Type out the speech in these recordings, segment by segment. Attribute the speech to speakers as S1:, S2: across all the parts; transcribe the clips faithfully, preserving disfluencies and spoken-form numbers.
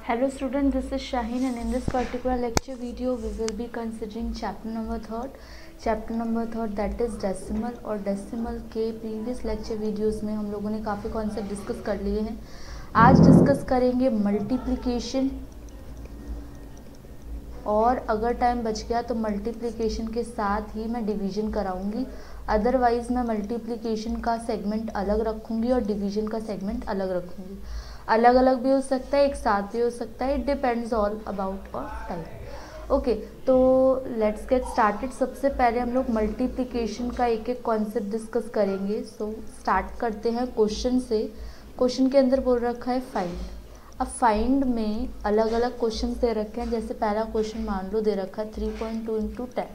S1: Hello student, this is Shaheen and in this particular lecture video we will be considering chapter number third. Chapter number third that is decimal और decimal के previous lecture videos में हम लोगों ने काफ़ी concept discuss कर लिए हैं. आज discuss करेंगे multiplication और अगर टाइम बच गया तो मल्टीप्लिकेशन के साथ ही मैं डिवीजन कराऊंगी. अदरवाइज़ मैं मल्टीप्लिकेशन का सेगमेंट अलग रखूंगी और डिवीजन का सेगमेंट अलग रखूंगी. अलग अलग भी हो सकता है, एक साथ भी हो सकता है. It depends all about of time. Okay, तो लेट्स गेट स्टार्टेड. सबसे पहले हम लोग मल्टीप्लिकेशन का एक एक कॉन्सेप्ट डिस्कस करेंगे. सो so, स्टार्ट करते हैं क्वेश्चन से. क्वेश्चन के अंदर बोल रखा है फाइंड. अब फाइंड में अलग अलग क्वेश्चन दे रखे हैं. जैसे पहला क्वेश्चन मान लो दे रखा है three point two into ten.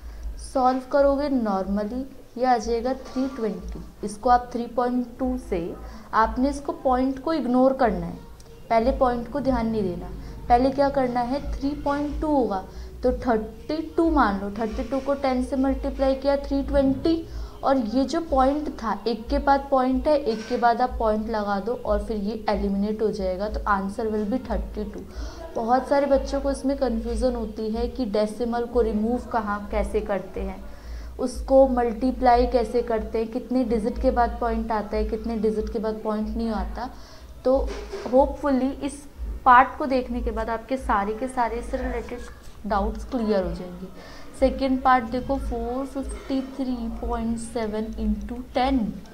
S1: Solve करोगे नॉर्मली ये आ जाएगा थ्री ट्वेंटी. इसको आप थ्री पॉइंट टू से आपने इसको पॉइंट को इग्नोर करना है. पहले पॉइंट को ध्यान नहीं देना. पहले क्या करना है, थ्री पॉइंट टू होगा तो थर्टी टू मान लो. थर्टी टू को टेन से मल्टीप्लाई किया थ्री ट्वेंटी. और ये जो पॉइंट था एक के बाद पॉइंट है, एक के बाद आप पॉइंट लगा दो और फिर ये एलिमिनेट हो जाएगा. तो answer will be thirty two. बहुत सारे बच्चों को इसमें कन्फ्यूज़न होती है कि डेसिमल को रिमूव कहाँ कैसे करते हैं, उसको मल्टीप्लाई कैसे करते हैं, कितने डिजिट के बाद पॉइंट आता है, कितने डिजिट के बाद पॉइंट नहीं आता. तो होपफुली इस पार्ट को देखने के बाद आपके सारे के सारे इससे रिलेटेड डाउट्स क्लियर हो जाएंगे. सेकेंड पार्ट देखो four fifty three point seven into ten.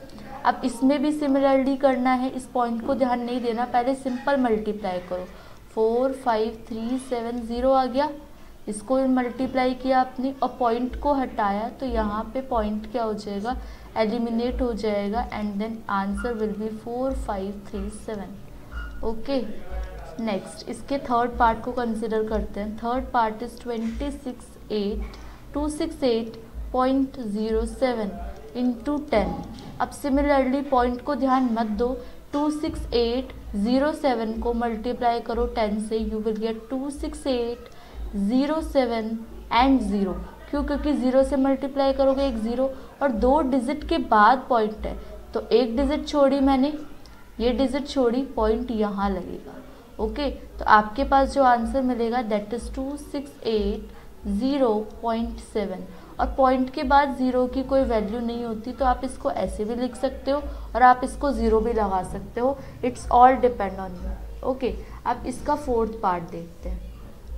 S1: अब इसमें भी सिमिलरली करना है. इस पॉइंट को ध्यान नहीं देना, पहले सिंपल मल्टीप्लाई करो. Four five three seven zero आ गया. इसको मल्टीप्लाई किया आपने और पॉइंट को हटाया तो यहाँ पे पॉइंट क्या हो जाएगा, एलिमिनेट हो जाएगा. And then answer will be four five three seven. Okay, next इसके थर्ड पार्ट को कंसिडर करते हैं. Third part is twenty six eight two six eight point zero seven into ten. अब सिमिलरली पॉइंट को ध्यान मत दो. Two six eight zero seven को मल्टीप्लाई करो टेन से, you will get two six eight zero seven and zero. क्यों? क्योंकि ज़ीरो से मल्टीप्लाई करोगे एक ज़ीरो और दो डिजिट के बाद पॉइंट है तो एक डिजिट छोड़ी मैंने, ये डिजिट छोड़ी, पॉइंट यहाँ लगेगा. ओके, तो आपके पास जो आंसर मिलेगा that is two six eight zero point seven. और पॉइंट के बाद ज़ीरो की कोई वैल्यू नहीं होती तो आप इसको ऐसे भी लिख सकते हो और आप इसको ज़ीरो भी लगा सकते हो. It's all depend on you. Okay, अब इसका फोर्थ पार्ट देखते हैं.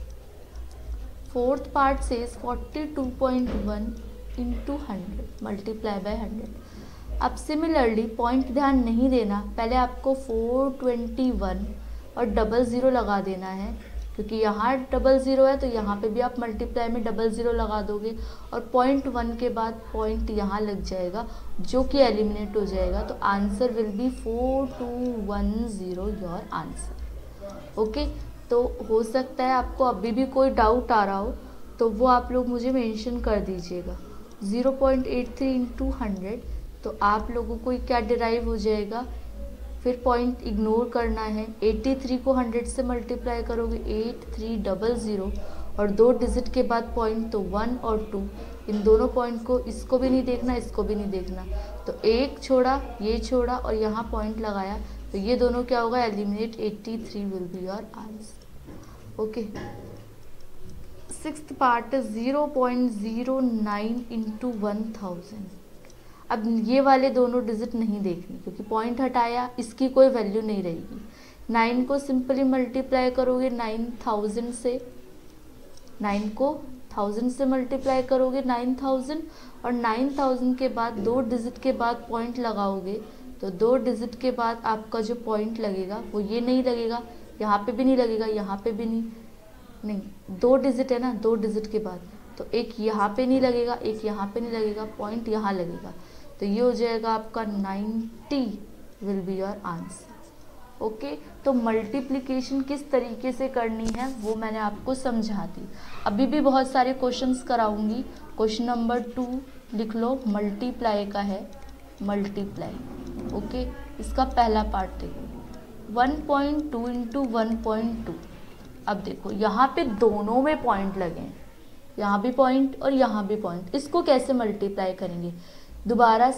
S1: Fourth part says forty two point one into hundred multiply by hundred. अब सिमिलरली पॉइंट ध्यान नहीं देना, पहले आपको फोर ट्वेंटी वन और डबल ज़ीरो लगा देना है. क्योंकि यहाँ डबल ज़ीरो है तो यहाँ पे भी आप मल्टीप्लाई में डबल ज़ीरो लगा दोगे और पॉइंट वन के बाद पॉइंट यहाँ लग जाएगा जो कि एलिमिनेट हो जाएगा. तो answer will be four two one zero your answer. Okay, तो हो सकता है आपको अभी भी कोई डाउट आ रहा हो तो वो आप लोग मुझे मेंशन कर दीजिएगा. Zero point eight three into hundred तो आप लोगों को क्या डिराइव हो जाएगा, फिर पॉइंट इग्नोर करना है. एटी थ्री को हंड्रेड से मल्टीप्लाई करोगे एट थ्री डबल ज़ीरो और दो डिजिट के बाद पॉइंट तो वन और टू. इन दोनों पॉइंट को, इसको भी नहीं देखना इसको भी नहीं देखना. तो एक छोड़ा, ये छोड़ा और यहाँ पॉइंट लगाया तो ये दोनों क्या होगा, eliminate. Eighty three will be your answer. Okay, sixth part is zero point zero nine into one thousand. अब ये वाले दोनों डिजिट नहीं देखनी क्योंकि पॉइंट हटाया, इसकी कोई वैल्यू नहीं रहेगी. नाइन को सिंपली मल्टीप्लाई करोगे नाइन थाउजेंड से, नाइन को थाउजेंड से मल्टीप्लाई करोगे नाइन थाउजेंड और नाइन थाउजेंड के बाद दो डिजिट के बाद पॉइंट लगाओगे तो दो डिजिट के बाद आपका जो पॉइंट लगेगा वो ये नहीं लगेगा, यहाँ पे भी नहीं लगेगा, यहाँ पे भी नहीं. नहीं, दो डिजिट है ना, दो डिजिट के बाद तो एक यहाँ पे नहीं लगेगा, एक यहाँ पे नहीं लगेगा, पॉइंट यहाँ लगेगा. तो ये हो जाएगा आपका ninety will be your answer. Okay, तो मल्टीप्लिकेशन किस तरीके से करनी है वो मैंने आपको समझा दी. अभी भी बहुत सारे क्वेश्चंस कराऊंगी. क्वेश्चन नंबर टू लिख लो, मल्टीप्लाई का है. मल्टीप्लाई, ओके, इसका पहला पार्ट देखो one point two into one point two. अब देखो यहाँ पे दोनों में पॉइंट लगे हैं, यहाँ भी पॉइंट और यहाँ भी पॉइंट. इसको कैसे मल्टीप्लाई करेंगे, दोबारा से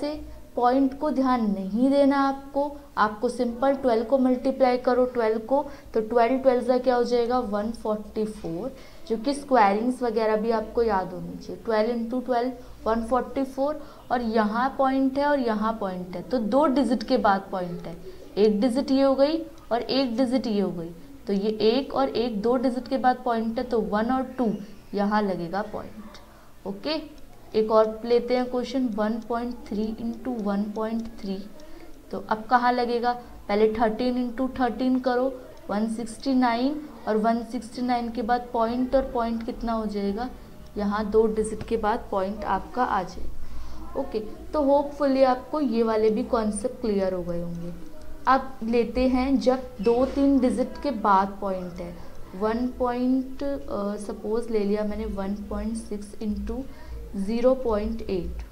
S1: पॉइंट को ध्यान नहीं देना आपको, आपको सिंपल ट्वेल्व को मल्टीप्लाई करो ट्वेल्व को, तो ट्वेल्व ट्वेल्व का क्या हो जाएगा वन फोर्टी फोर, जो कि स्क्वायरिंग्स वगैरह भी आपको याद होनी चाहिए। Twelve into twelve one forty four, और यहाँ पॉइंट है और यहाँ पॉइंट है, तो दो डिजिट के बाद पॉइंट है, एक डिजिट ये हो गई और एक डिजिट ये हो गई, तो ये एक और एक दो डिजिट के बाद पॉइंट है, तो वन और टू यहाँ लगेगा पॉइंट। ओके, एक और लेते हैं question one point three into one point three, तो अब कहाँ लगेगा, पहले थर्टीन इंटू थर्टीन करो वन सिक्सटी नाइन, और वन सिक्सटी नाइन के बाद पॉइंट, और पॉइंट कितना हो जाएगा, यहाँ दो डिजिट के बाद पॉइंट आपका आ जाएगा। ओके, तो होपफुली आपको ये वाले भी कॉन्सेप्ट क्लियर हो गए होंगे। अब लेते हैं जब दो तीन डिजिट के बाद पॉइंट है, वन पॉइंट सपोज ले लिया मैंने one point six into zero point eight,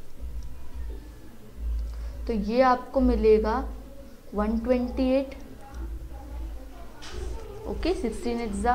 S1: तो ये आपको मिलेगा one twenty eight. Okay, sixteen एट्जा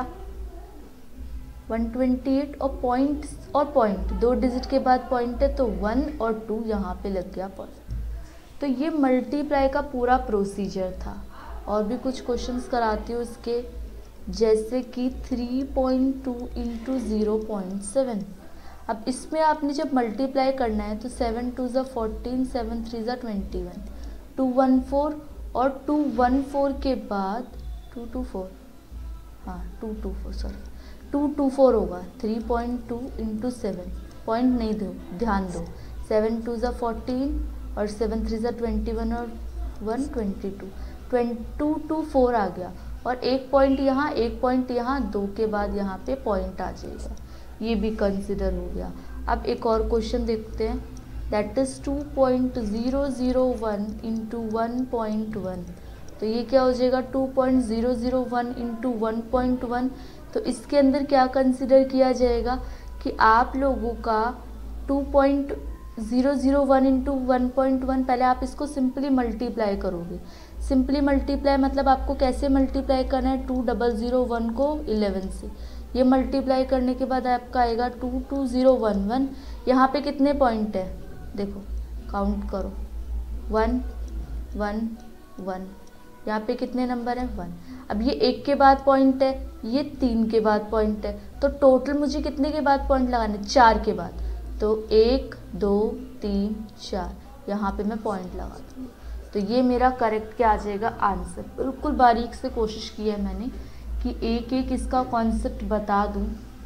S1: वन ट्वेंटी एट, और पॉइंट और पॉइंट दो डिजिट के बाद पॉइंट है, तो वन और टू यहाँ पे लग गया पॉइंट। तो ये मल्टीप्लाई का पूरा प्रोसीजर था। और भी कुछ क्वेश्चंस कराती हूँ इसके, जैसे कि three point two into zero point seven. अब इसमें आपने जब मल्टीप्लाई करना है तो सेवन टू ज़ा फोर्टीन, सेवन थ्री ज़ा twenty one, two one four, और टू वन फोर के बाद टू टू फोर, हाँ two two four sorry two two four होगा, three point two into seven, point नहीं दो, ध्यान दो, सेवन टू ज़ा फोर्टीन और सेवन थ्री ज़ा ट्वेंटी वन और one twenty two, twenty two two four आ गया, और एक पॉइंट यहाँ एक पॉइंट यहाँ, दो के बाद यहाँ पे पॉइंट आ जाएगा, ये भी कंसिडर हो गया। अब एक और क्वेश्चन देखते हैं, that is two point zero zero one into one point one, तो ये क्या हो जाएगा two point zero zero one into one point one. तो इसके अंदर क्या कंसिडर किया जाएगा कि आप लोगों का two point zero zero one into one point one, पहले आप इसको सिंपली मल्टीप्लाई करोगे। सिंपली मल्टीप्लाई मतलब आपको कैसे मल्टीप्लाई करना है, टू डबल ज़ीरो वन को इलेवन से, ये मल्टीप्लाई करने के बाद आपका आएगा two two zero one one. यहाँ पे कितने पॉइंट है, देखो काउंट करो, वन वन वन, यहाँ पे कितने नंबर है, वन। अब ये एक के बाद पॉइंट है, ये तीन के बाद पॉइंट है, तो टोटल मुझे कितने के बाद पॉइंट लगाने, चार के बाद, तो एक दो तीन चार, यहाँ पे मैं पॉइंट लगा दूँ, तो ये मेरा करेक्ट क्या आ जाएगा आंसर। बिल्कुल बारीक से कोशिश की है मैंने कि एक एक इसका कॉन्सेप्ट बता दूं।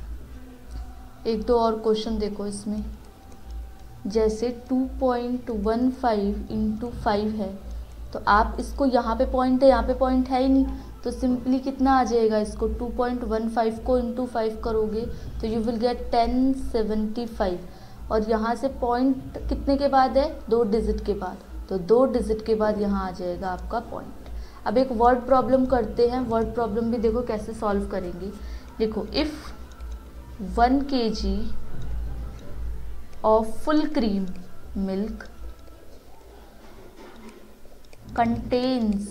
S1: एक दो और क्वेश्चन देखो इसमें, जैसे two point one five into five है, तो आप इसको यहाँ पे पॉइंट है, यहाँ पे पॉइंट है ही नहीं, तो सिंपली कितना आ जाएगा, इसको टू पॉइंट वन फाइव को इंटू फाइव करोगे तो you will get ten seventy five, और यहाँ से पॉइंट कितने के बाद है, दो डिजिट के बाद, तो दो डिजिट के बाद यहाँ आ जाएगा आपका पॉइंट। अब एक वर्ड प्रॉब्लम करते हैं, वर्ड प्रॉब्लम भी देखो कैसे सॉल्व करेंगे। देखो, if one K G of full cream milk contains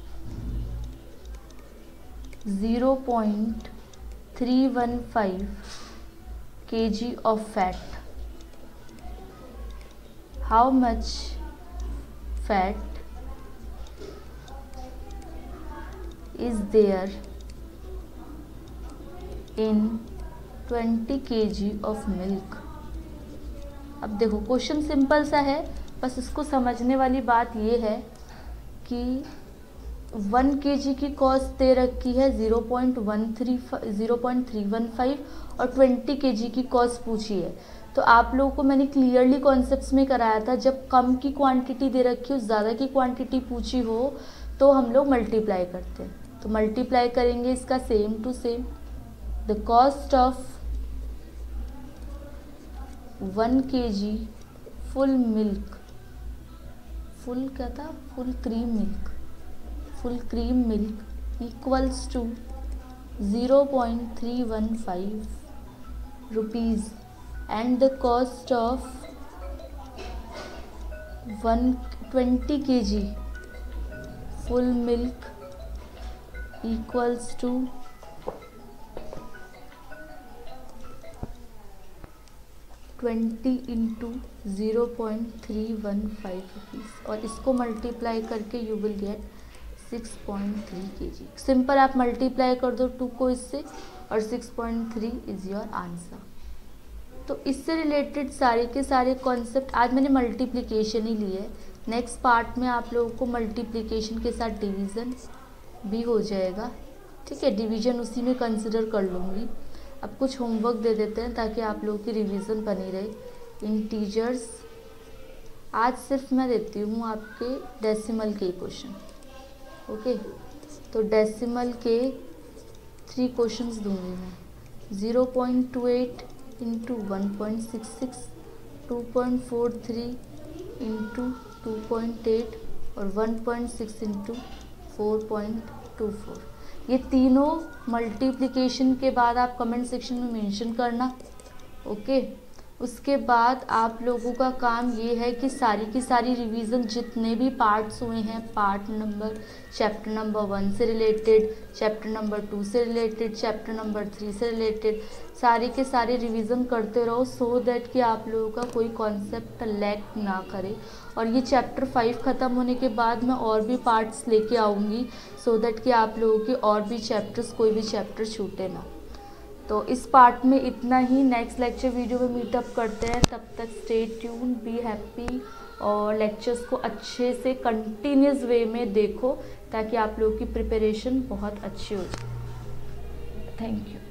S1: zero point three one five kilograms of fat, how much fat is there in twenty kilograms of milk। अब देखो question simple सा है, बस इसको समझने वाली बात ये है कि वन के जी की कॉस्ट दे रखी है zero point one three zero point three one five और ट्वेंटी के जी की कॉस्ट पूछी है। तो आप लोगों को मैंने क्लियरली कॉन्सेप्ट्स में कराया था, जब कम की क्वांटिटी दे रखी हो, ज़्यादा की क्वांटिटी पूछी हो, तो हम लोग मल्टीप्लाई करते हैं। तो मल्टीप्लाई करेंगे इसका same to same, the cost of one K G full milk, full क्या था, full cream milk, full cream milk equals to zero point three one five rupees and the cost of one twenty K G full milk equals to twenty into zero point three one five rupees और इसको multiply करके you will get six point three K G. Simple आप multiply कर दो to को इससे और six point three is your answer. तो इससे रिलेटेड सारे के सारे कॉन्सेप्ट आज मैंने मल्टीप्लिकेशन ही लिए। नेक्स्ट पार्ट में आप लोगों को मल्टीप्लिकेशन के साथ डिवीज़न भी हो जाएगा, ठीक है। डिवीज़न उसी में कंसिडर कर लूँगी। अब कुछ होमवर्क दे देते हैं ताकि आप लोगों की रिवीजन बनी रहे। इंटीजर्स आज सिर्फ मैं देती हूँ आपके डेसिमल के क्वेश्चन, ओके। तो डेसिमल के थ्री क्वेश्चंस दूंगी मैं। Zero point two eight into one point six six, two point four three into two point eight और one point six into four point two four. ये तीनों multiplication के बाद आप कमेंट सेक्शन में मेंशन करना, ओके। उसके बाद आप लोगों का काम ये है कि सारी की सारी रिवीजन जितने भी पार्ट्स हुए हैं, part number chapter number one से रिलेटेड, चैप्टर नंबर टू से रिलेटेड, चैप्टर नंबर थ्री से रिलेटेड, सारे के सारे रिवीजन करते रहो सो दैट कि आप लोगों का कोई कॉन्सेप्ट लैक ना करे। और ये चैप्टर फाइव ख़त्म होने के बाद मैं और भी पार्ट्स लेके आऊँगी सो दैट कि आप लोगों के और भी चैप्टर्स, कोई भी चैप्टर छूटे ना। तो इस पार्ट में इतना ही। नेक्स्ट लेक्चर वीडियो में मीटअप करते हैं। तब तक स्टे ट्यून, बी हैप्पी और लेक्चर्स को अच्छे से कंटिन्यूस वे में देखो ताकि आप लोगों की प्रिपरेशन बहुत अच्छी हो जाए। Thank you.